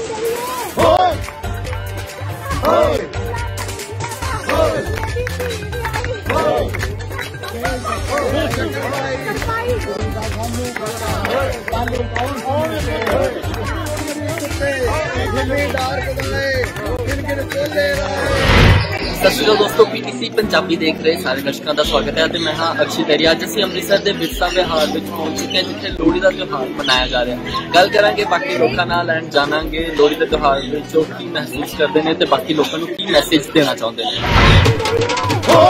सत श्री अकाल दोस्तों, PTC पंजाबी देख रहे सारे दर्शकों का स्वागत है। मैं हाँ अक्षय तेरी। अज असीं अमृतसर के विरसा विहार में पहुंच चुके हैं जिथे लोहड़ी का त्यौहार मनाया जा रहा है। गल करांगे बाकी लोगों नाल एंड जानांगे लोहड़ी के त्यौहार में की महसूस करते हैं ते बाकी लोगों को की मैसेज देना चाहते हैं।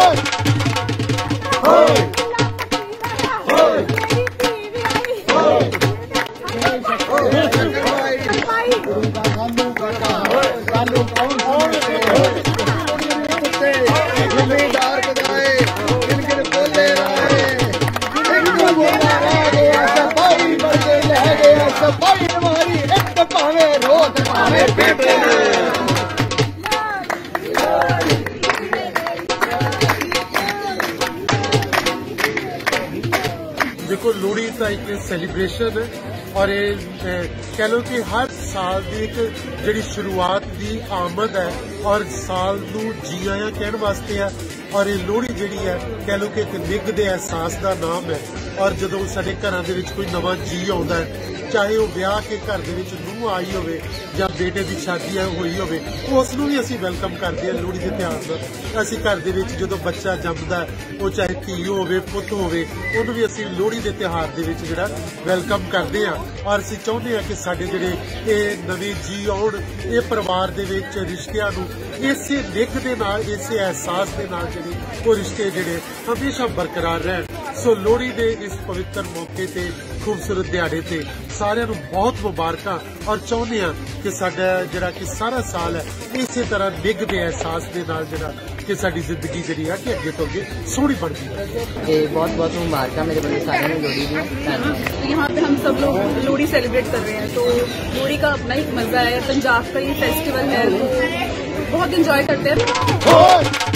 देखो, लोहड़ी का एक सैलीब्रेशन है और ये कह लो कि हर साल की एक जी शुरुआत की आमद है और साल नू जी आया कहने वास्ते है। और ये लोहड़ी जी है कह लो कि एक निग दे एहसास का नाम है। और जो साडे घरां दे विच कोई नवा जी आउंदा है, चाहे वो ब्याह के घर दे विच नूंह आई होवे या बेटे की शादी हुई होवे, उसनूं भी असीं वेलकम करते हैं लोहड़ी के त्यौहार नाल। असीं घर दे विच जदों बच्चा जमदा है, वो चाहे धी होवे पुत होवे, उहनूं भी असीं लोहड़ी के त्यौहार दे विच जिहड़ा वेलकम करते हैं। और असीं चाहुंदे हां कि साडे जिहड़े ये नवे जी आउण, ये परिवार दे विच रिश्तिਆਂ नूं इसे निग दे नाल, इसे एहसास दे नाल जिहड़े वो रिश्ते जिहड़े हमेशा बरकरार रहण। सो लोहड़ी दे इस पवित्र मौके ते खूबसूरत दिहाड़े ते सारिਆਂ ਨੂੰ बहुत मुबारक और चाहुंदे हां कि साडा जिहड़ा कि सारा साल है इसे तरह निग दे एहसास दे नाल जिहड़ा कि साडी जिंदगी जिहड़ी है कि अगे तो अगे सोहनी बनदी है। बहुत बहुत मुबारक मेरे बड़े सारे लोहड़ी दी। यहाँ पे हम सब लोग लोहड़ी सेलिब्रेट कर रहे हैं, तो लोहड़ी का अपना ही मजा है। पंजाब का ये फेस्टिवल है, बहुत इंजॉय करते हैं।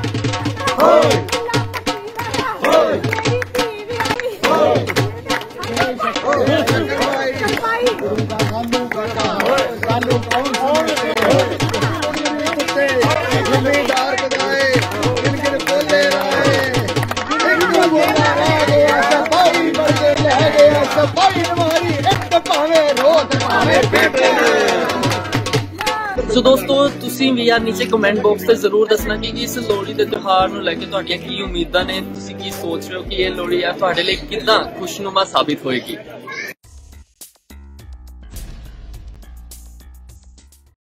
सो दोस्तों, तुसी भी यार नीचे कमेंट बॉक्स से जरूर दसना कि इस लोहड़ी के त्योहार को लेके तुहाडियां की उम्मीदां ने, तुसी की सोच रहे हो कि ये लोहड़ी है तुहाडे लिए कितना खुशनुमा साबित होएगी।